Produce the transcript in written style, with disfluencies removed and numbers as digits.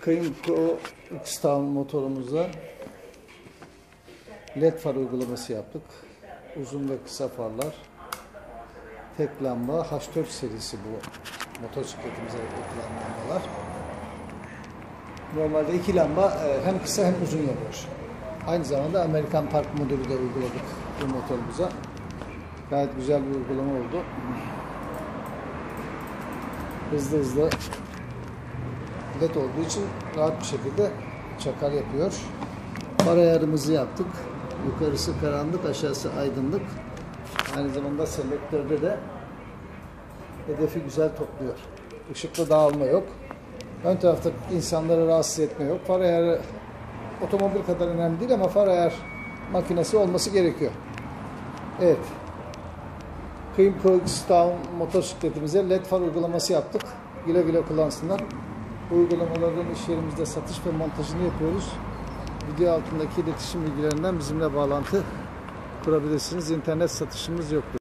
Kayın Pro X-Town motorumuza LED far uygulaması yaptık. Uzun ve kısa farlar. Tek lamba H4 serisi bu motosikletimize yapılan lambalar. Normalde iki lamba hem kısa hem uzun yanıyor. Aynı zamanda Amerikan Park modülü de uyguladık bu motorumuza. Gayet güzel bir uygulama oldu. Hızlı LED olduğu için rahat bir şekilde çakar yapıyor. Far ayarımızı yaptık. Yukarısı karanlık, aşağısı aydınlık. Aynı zamanda selektörde de hedefi güzel topluyor. Işıkta dağılma yok. Ön tarafta insanları rahatsız etme yok. Far ayarı otomobil kadar önemli değil ama far ayar makinesi olması gerekiyor. Evet. Kayın Pro X-Town motosikletimize LED far uygulaması yaptık. Güle güle kullansınlar. Bu uygulamaların iş yerimizde satış ve montajını yapıyoruz. Video altındaki iletişim bilgilerinden bizimle bağlantı kurabilirsiniz. İnternet satışımız yoktur.